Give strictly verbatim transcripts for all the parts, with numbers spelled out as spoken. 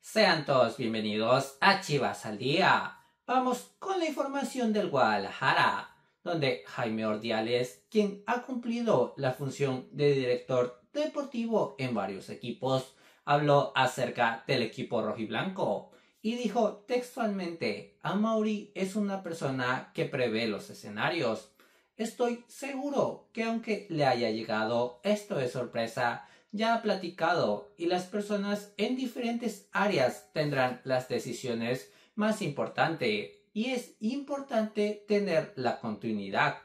Sean todos bienvenidos a Chivas al Día. Vamos con la información del Guadalajara, donde Jaime Ordiales, quien ha cumplido la función de director deportivo en varios equipos, habló acerca del equipo rojiblanco y dijo textualmente: Amaury es una persona que prevé los escenarios. Estoy seguro que aunque le haya llegado esto de sorpresa, ya ha platicado y las personas en diferentes áreas tendrán las decisiones más importantes y es importante tener la continuidad.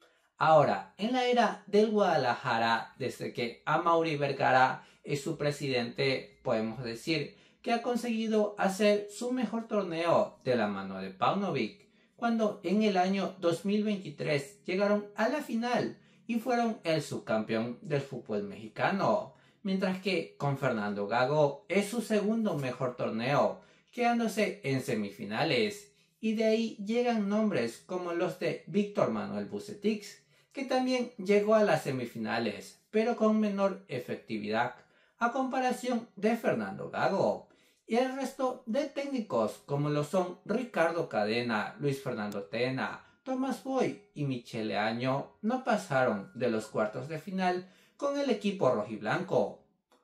Ahora, en la era del Guadalajara, desde que Amaury Vergara es su presidente, podemos decir que ha conseguido hacer su mejor torneo de la mano de Paunovic, cuando en el año dos mil veintitrés llegaron a la final y fueron el subcampeón del fútbol mexicano, mientras que con Fernando Gago es su segundo mejor torneo, quedándose en semifinales, y de ahí llegan nombres como los de Víctor Manuel Bucetich, que también llegó a las semifinales, pero con menor efectividad, a comparación de Fernando Gago, y el resto de técnicos como lo son Ricardo Cadena, Luis Fernando Tena, Tomás Boy y Michele Año no pasaron de los cuartos de final con el equipo rojiblanco.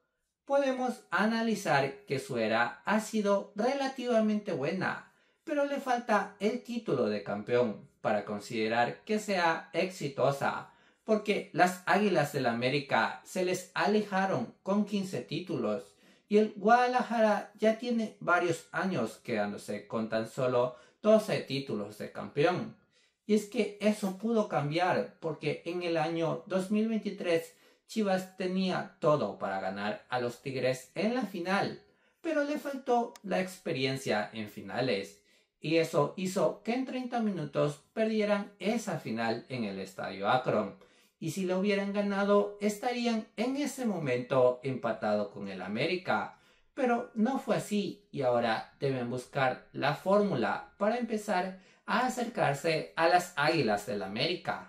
Podemos analizar que su era ha sido relativamente buena, pero le falta el título de campeón para considerar que sea exitosa, porque las Águilas del América se les alejaron con quince títulos y el Guadalajara ya tiene varios años quedándose con tan solo doce títulos de campeón. Y es que eso pudo cambiar porque en el año dos mil veintitrés Chivas tenía todo para ganar a los Tigres en la final, pero le faltó la experiencia en finales, y eso hizo que en treinta minutos perdieran esa final en el Estadio Akron, y si lo hubieran ganado estarían en ese momento empatados con el América, pero no fue así y ahora deben buscar la fórmula para empezar a acercarse a las Águilas del América.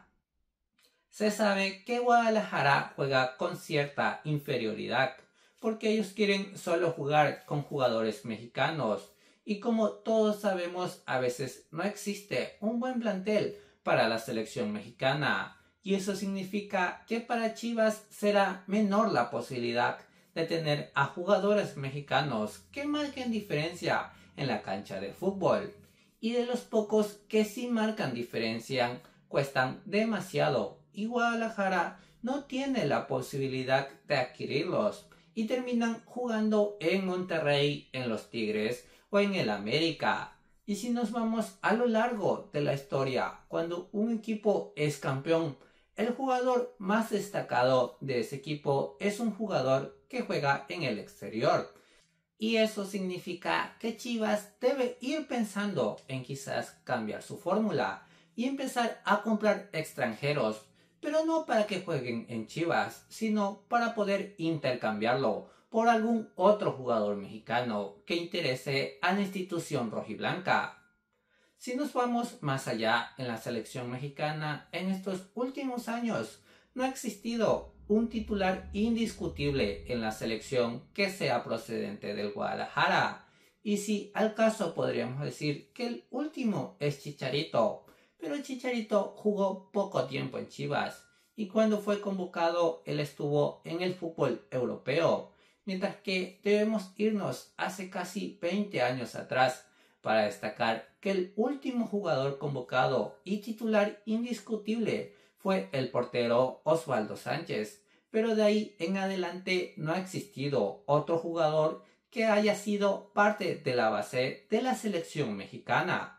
Se sabe que Guadalajara juega con cierta inferioridad, porque ellos quieren solo jugar con jugadores mexicanos, y como todos sabemos, a veces no existe un buen plantel para la selección mexicana, y eso significa que para Chivas será menor la posibilidad de tener a jugadores mexicanos que marquen diferencia en la cancha de fútbol, y de los pocos que sí marcan diferencia cuestan demasiado, y Guadalajara no tiene la posibilidad de adquirirlos y terminan jugando en Monterrey, en los Tigres o en el América. Y si nos vamos a lo largo de la historia, cuando un equipo es campeón, el jugador más destacado de ese equipo es un jugador que juega en el exterior. Y eso significa que Chivas debe ir pensando en quizás cambiar su fórmula y empezar a comprar extranjeros, pero no para que jueguen en Chivas, sino para poder intercambiarlo por algún otro jugador mexicano que interese a la institución rojiblanca. Si nos vamos más allá en la selección mexicana, en estos últimos años no ha existido un titular indiscutible en la selección que sea procedente del Guadalajara. Y si al caso podríamos decir que el último es Chicharito, pero el Chicharito jugó poco tiempo en Chivas y cuando fue convocado él estuvo en el fútbol europeo, mientras que debemos irnos hace casi veinte años atrás para destacar que el último jugador convocado y titular indiscutible fue el portero Osvaldo Sánchez, pero de ahí en adelante no ha existido otro jugador que haya sido parte de la base de la selección mexicana.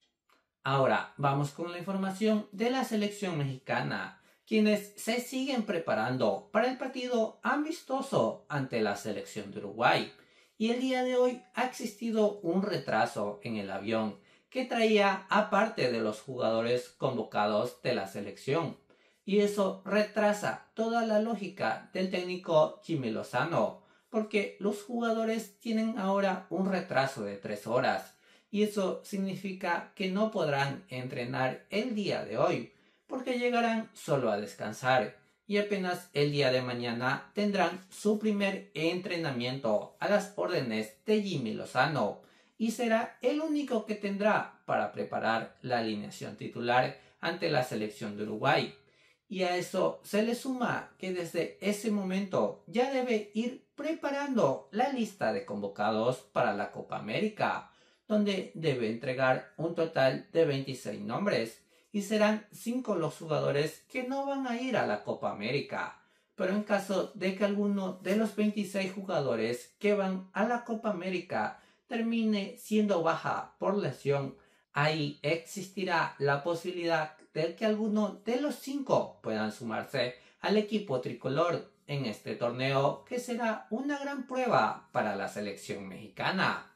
Ahora vamos con la información de la selección mexicana, quienes se siguen preparando para el partido amistoso ante la selección de Uruguay. Y el día de hoy ha existido un retraso en el avión que traía a parte de los jugadores convocados de la selección. Y eso retrasa toda la lógica del técnico Jimmy Lozano, porque los jugadores tienen ahora un retraso de tres horas. Y eso significa que no podrán entrenar el día de hoy, porque llegarán solo a descansar. y apenas el día de mañana tendrán su primer entrenamiento a las órdenes de Jimmy Lozano y será el único que tendrá para preparar la alineación titular ante la selección de Uruguay. Y a eso se le suma que desde ese momento ya debe ir preparando la lista de convocados para la Copa América, donde debe entregar un total de veintiséis nombres, y serán cinco los jugadores que no van a ir a la Copa América. Pero en caso de que alguno de los veintiséis jugadores que van a la Copa América termine siendo baja por lesión, ahí existirá la posibilidad de que alguno de los cinco puedan sumarse al equipo tricolor en este torneo, que será una gran prueba para la selección mexicana.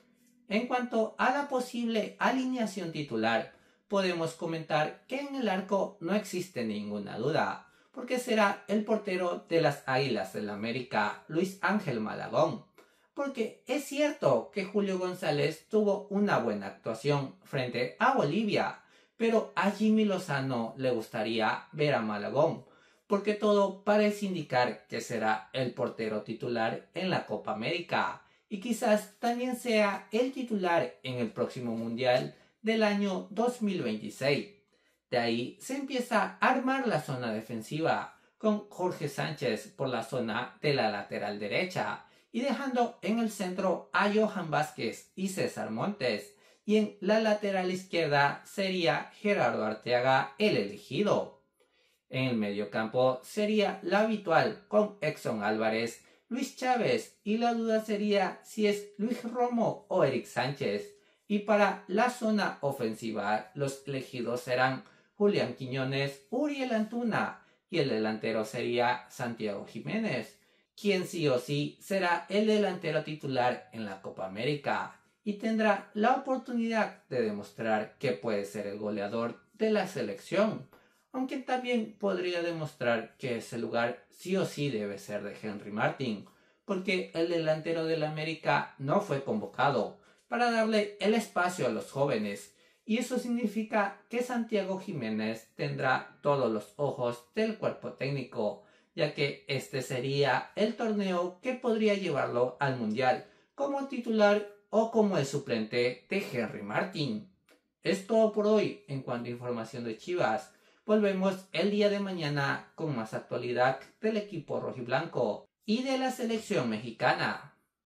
En cuanto a la posible alineación titular, podemos comentar que en el arco no existe ninguna duda, porque será el portero de las Águilas del América, Luis Ángel Malagón. Porque es cierto que Julio González tuvo una buena actuación frente a Bolivia, pero a Jimmy Lozano le gustaría ver a Malagón, porque todo parece indicar que será el portero titular en la Copa América y quizás también sea el titular en el próximo Mundial del año dos mil veintiséis. De ahí se empieza a armar la zona defensiva con Jorge Sánchez por la zona de la lateral derecha y dejando en el centro a Johan Vázquez y César Montes, y en la lateral izquierda sería Gerardo Arteaga el elegido. En el mediocampo sería la habitual con Exxon Álvarez, Luis Chávez, y la duda sería si es Luis Romo o Eric Sánchez. Y para la zona ofensiva los elegidos serán Julián Quiñones, Uriel Antuna, y el delantero sería Santiago Jiménez, quien sí o sí será el delantero titular en la Copa América y tendrá la oportunidad de demostrar que puede ser el goleador de la selección, aunque también podría demostrar que ese lugar sí o sí debe ser de Henry Martin, porque el delantero del América no fue convocado para darle el espacio a los jóvenes, y eso significa que Santiago Jiménez tendrá todos los ojos del cuerpo técnico, ya que este sería el torneo que podría llevarlo al Mundial como titular o como el suplente de Henry Martin. Es todo por hoy en cuanto a información de Chivas. Volvemos el día de mañana con más actualidad del equipo rojiblanco y de la selección mexicana.